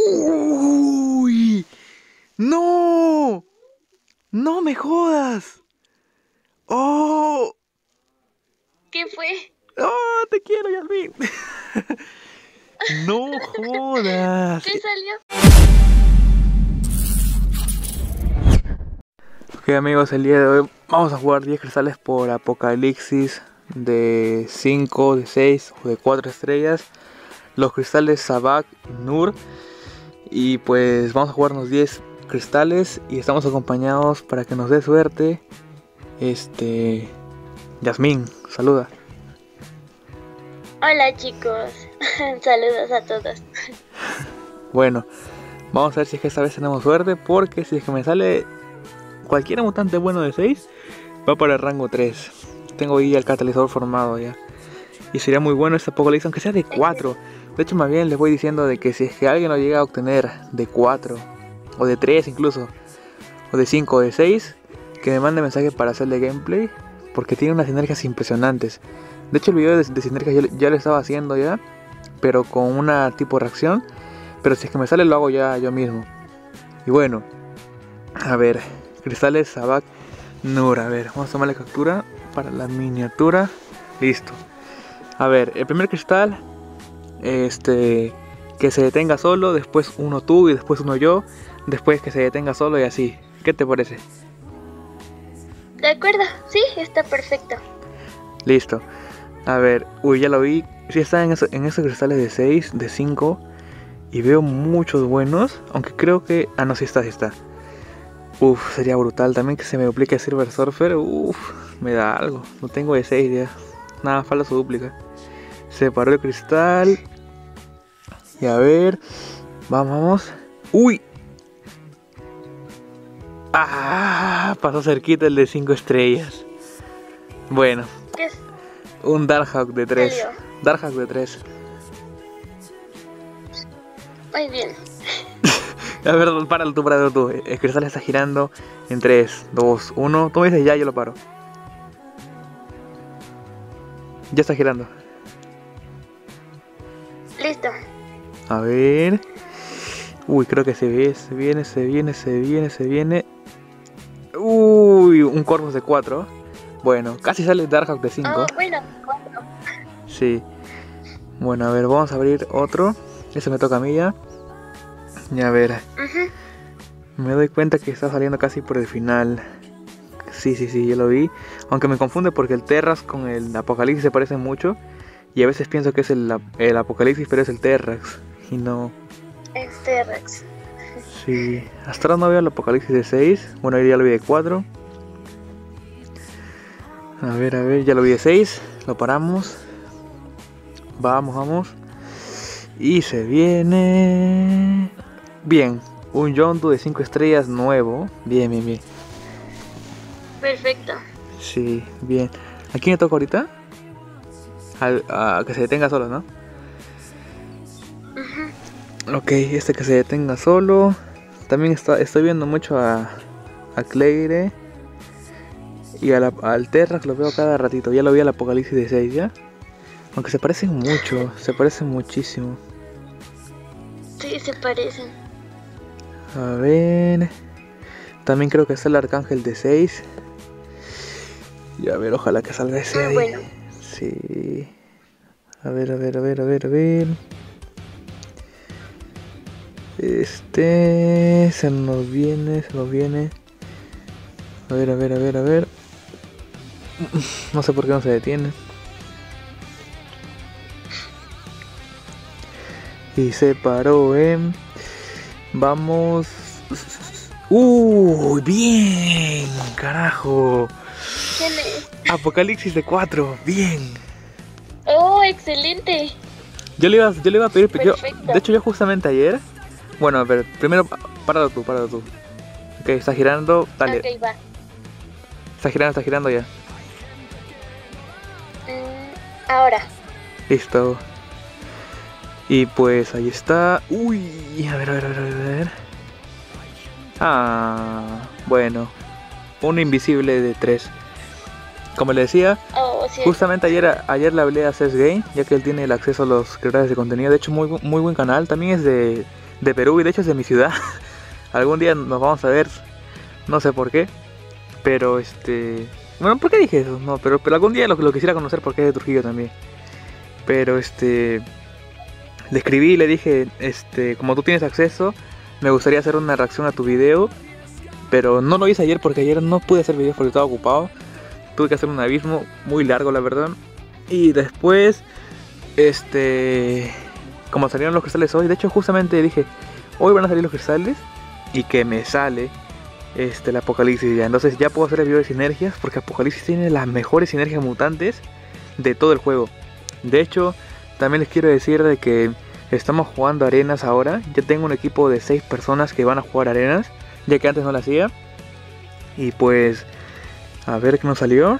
¡Uy! ¡No! ¡No me jodas! ¡Oh! ¿Qué fue? ¡Oh! ¡Te quiero, Yasmin! ¡No jodas! ¿Qué salió? Ok, amigos, el día de hoy vamos a jugar 10 cristales por Apocalipsis de 5, de 6 o de 4 estrellas. Los cristales Sabak Nur. Y pues vamos a jugarnos 10 cristales y estamos acompañados para que nos dé suerte. Yasmin, saluda. Hola chicos, saludos a todos. Bueno, vamos a ver si es que esta vez tenemos suerte, porque si es que me sale cualquier mutante bueno de 6, va para el rango 3. Tengo ahí el catalizador formado ya. Y sería muy bueno este Apocalipsis, aunque sea de 4. De hecho, más bien les voy diciendo de que si es que alguien lo llega a obtener de 4, o de 3 incluso, o de 5, o de 6, que me mande mensaje para hacerle gameplay, porque tiene unas sinergias impresionantes. De hecho, el video de sinergias ya lo estaba haciendo ya, pero con una tipo reacción. Pero si es que me sale, lo hago ya yo mismo. Y bueno, a ver, cristales Sabak Nur. A ver, vamos a tomar la captura para la miniatura. Listo. A ver, el primer cristal, que se detenga solo, después uno tú y después uno yo, después que se detenga sose y así. ¿Qué te parece? De acuerdo, sí, está perfecto. Listo. A ver, uy, ya lo vi. Sí está en esos cristales de 6, de 5. Y veo muchos buenos, aunque creo que... Ah, no, sí está. Uf, sería brutal también que se me duplique Silver Surfer. Uf, me da algo. No tengo de 6 ya. Nada, falta su duplica. Se paró el cristal. Y a ver. Vamos. ¡Uy! ¡Ah! Pasó cerquita el de 5 estrellas. Bueno. ¿Qué es? Un Darkhawk de 3. Salió. Darkhawk de 3. Muy bien. A ver, páralo tú. El cristal está girando en 3, 2, 1. Tú me dices ya, yo lo paro. Ya está girando. Listo. A ver. Uy, creo que se viene. Uy, un Corvus de 4. Bueno, casi sale Darkhawk de 5. Oh, bueno, 4. Sí. Bueno, a ver, vamos a abrir otro. Ese me toca a mí ya. Y a ver. Me doy cuenta que está saliendo casi por el final. Sí, yo lo vi. Aunque me confunde porque el Terrax con el Apocalipsis se parecen mucho. Y a veces pienso que es el Apocalipsis, pero es el Terrax. Y no. Es T-Rex. Sí. Hasta ahora no veo el Apocalipsis de 6. Bueno, ahí ya lo vi de 4. A ver, ya lo vi de 6. Lo paramos. Vamos. Y se viene... Bien. Un Yondu de 5 estrellas nuevo. Bien. Perfecto. Sí, bien. ¿A quién le toca ahorita? A que se detenga solo, ¿no? Ok, que se detenga solo. También estoy viendo mucho a Claire. Y al Terrax lo veo cada ratito. Ya lo vi al Apocalipsis de 6 ya. Aunque se parecen mucho. Se parecen muchísimo. Sí, se parecen. A ver. También creo que está el Arcángel de 6. Y a ver, ojalá que salga ese ahí. Bueno. Sí. A ver. Se nos viene. A ver. No sé por qué no se detiene. Y se paró, Vamos. Bien, carajo. ¿Quién es? Apocalipsis de 4, bien. Oh, excelente. Yo le iba a pedir, Perfecto. de hecho yo justamente ayer. Bueno, a ver, primero páralo tú. Ok, está girando, dale. Ok, va. Está girando ya. Ahora. Listo. Y pues ahí está. Uy, a ver. Bueno. Un invisible de 3. Como le decía, Oh, sí. justamente ayer le hablé a CES Game, ya que él tiene el acceso a los creadores de contenido. De hecho, muy buen canal. También es de de Perú y de hecho es de mi ciudad. Algún día nos vamos a ver, no sé por qué, pero bueno, ¿por qué dije eso? No, pero algún día lo quisiera conocer porque es de Trujillo también. Pero le escribí y le dije, como tú tienes acceso, me gustaría hacer una reacción a tu video, pero no lo hice ayer porque ayer no pude hacer videos porque estaba ocupado. Tuve que hacer un abismo muy largo, la verdad. Y después, como salieron los cristales hoy, de hecho justamente dije, hoy van a salir los cristales y que me sale el Apocalipsis ya. Entonces ya puedo hacer el video de sinergias porque Apocalipsis tiene las mejores sinergias mutantes de todo el juego. De hecho, también les quiero decir de que estamos jugando arenas ahora. Ya tengo un equipo de 6 personas que van a jugar arenas, ya que antes no lo hacía. Y pues, a ver qué nos salió.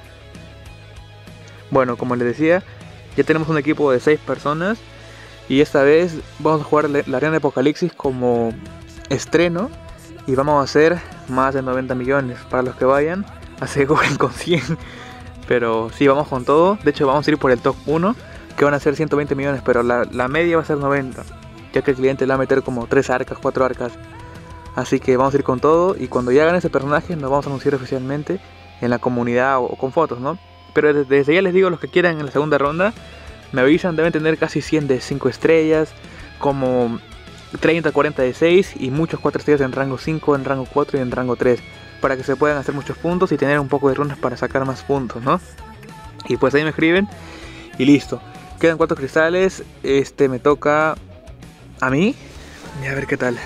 Bueno, como les decía, ya tenemos un equipo de 6 personas. Y esta vez vamos a jugar la arena de Apocalipsis como estreno. Y vamos a hacer más de 90 millones. Para los que vayan, aseguren con 100. Pero sí, vamos con todo. De hecho, vamos a ir por el top 1, que van a ser 120 millones. Pero la media va a ser 90, ya que el cliente le va a meter como 3 arcas, 4 arcas. Así que vamos a ir con todo. Y cuando ya hagan ese personaje, nos vamos a anunciar oficialmente en la comunidad o con fotos, ¿no? Pero desde ya les digo, los que quieran en la segunda ronda, me avisan, deben tener casi 100 de 5 estrellas, como 30, 40 de 6 y muchos 4 estrellas en rango 5, en rango 4 y en rango 3, para que se puedan hacer muchos puntos y tener un poco de runas para sacar más puntos, ¿no? Y pues ahí me escriben y listo. Quedan 4 cristales, me toca a mí y a ver qué tal.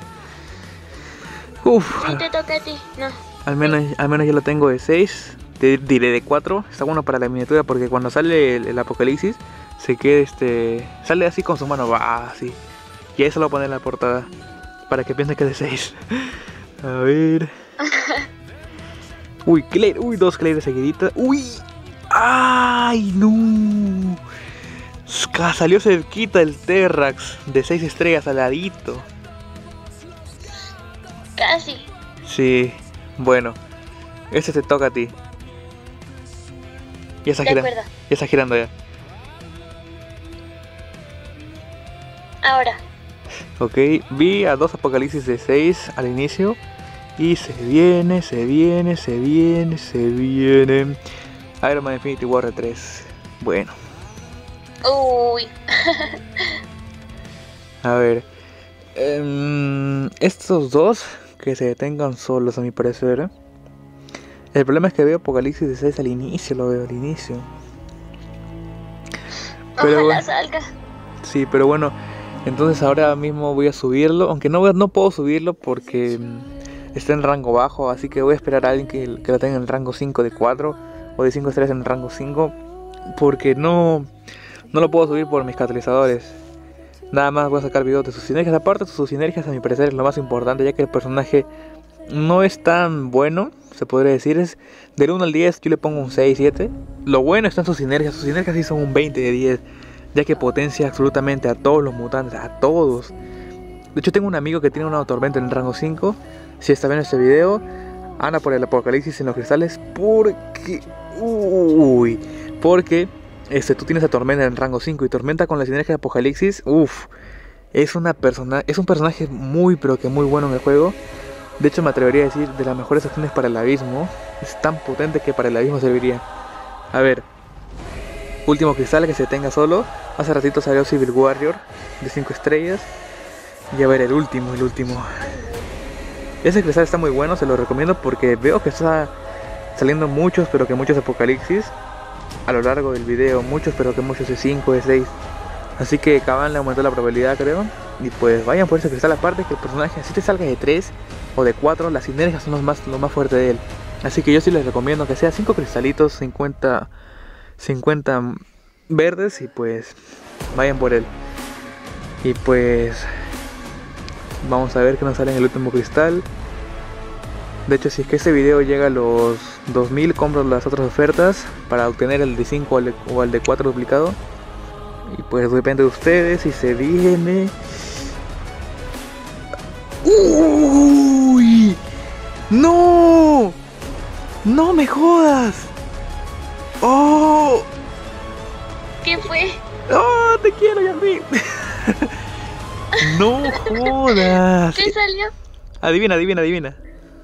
Uf, Sí, te toca a ti, no. al menos ya lo tengo de 6. Te diré de 4, está bueno para la miniatura porque cuando sale el Apocalipsis se queda sale así con su mano, va así. Y eso lo voy a poner en la portada para que piensen que es de 6. A ver. Uy, Claire, uy, 2 Claire seguiditas. Uy. Ay, no. Salió cerquita el Terrax de 6 estrellas al ladito. Casi. Sí, bueno. Este te toca a ti. Ya está De girando. acuerdo. Ya está girando ya. Ahora. Ok, vi a 2 Apocalipsis de 6 al inicio. Y se viene. Iron Man Infinity War 3. Bueno, Uy. a ver. Estos dos que se detengan solos a mi parecer. El problema es que veo Apocalipsis de 6 al inicio, lo veo al inicio. Pero Ojalá bueno, salga. sí, pero bueno. Entonces ahora mismo voy a subirlo. Aunque no puedo subirlo porque está en rango bajo. Así que voy a esperar a alguien que lo tenga en rango 5 de 4. O de 5 estrellas en rango 5. Porque no lo puedo subir por mis catalizadores. Nada más voy a sacar videos de sus sinergias. Aparte, sus sinergias a mi parecer es lo más importante, ya que el personaje no es tan bueno, se podría decir. Es del 1 al 10 yo le pongo un 6, 7. Lo bueno está en sus sinergias sí son un 20 de 10, ya que potencia absolutamente a todos los mutantes, a todos. De hecho tengo un amigo que tiene una tormenta en el rango 5. Si está viendo este video, anda por el Apocalipsis en los cristales porque... Uy, porque tú tienes a Tormenta en rango 5 y Tormenta con la sinergia de Apocalipsis, es un personaje muy pero que muy bueno en el juego. De hecho me atrevería a decir de las mejores opciones para el abismo. Es tan potente que para el abismo serviría. A ver, último cristal que se tenga solo. Hace ratito salió Civil Warrior de 5 estrellas. Y a ver el último. Ese cristal está muy bueno, se lo recomiendo porque veo que está saliendo muchos pero que muchos Apocalipsis a lo largo del video, muchos pero que muchos de 5, de 6. Así que Caban le aumentó la probabilidad, creo. Y pues vayan por ese cristal, aparte que el personaje así te salga de 3 o de 4, las sinergias son lo más fuerte de él. Así que yo sí les recomiendo que sea 5 cristalitos, 50 verdes y pues vayan por él. Y pues vamos a ver qué nos sale en el último cristal. De hecho, si es que este video llega a los 2000, compro las otras ofertas para obtener el de 5 o el de 4 duplicado. Y pues depende de ustedes si se viene. ¡Uy! ¡No! ¡No me jodas! ¡Oh! ¿Qué fue? ¡Oh! ¡Te quiero, Yasmin! No jodas. ¿Qué salió? Adivina, adivina, adivina.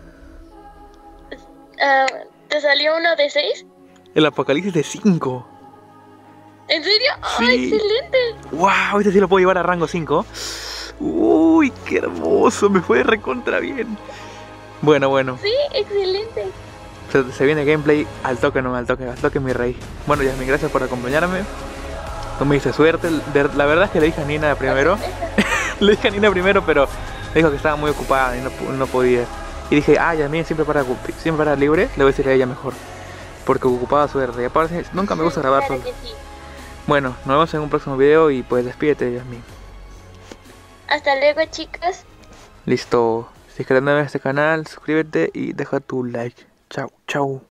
¿Te salió uno de 6? El apocalipsis de 5. ¿En serio? Sí. ¡Ay, excelente! Wow, este sí lo puedo llevar a rango 5. Uy, qué hermoso, me fue recontra bien. Bueno, bueno. Sí, excelente. Se viene gameplay al toque, no, al toque mi rey. Bueno, Yasmin, gracias por acompañarme. Tú me diste suerte. La verdad es que le dije a Nina primero. Le dije a Nina primero, pero me dijo que estaba muy ocupada y no podía. Y dije, Yasmin siempre para libre, le voy a decir a ella mejor. Porque ocupaba suerte. Y aparte, nunca me gusta grabar Claro solo. que sí. Bueno, nos vemos en un próximo video y pues despídete, Yasmin. Hasta luego, chicos. Listo. Si es que eres nuevo en este canal, suscríbete y deja tu like. Chao, chao.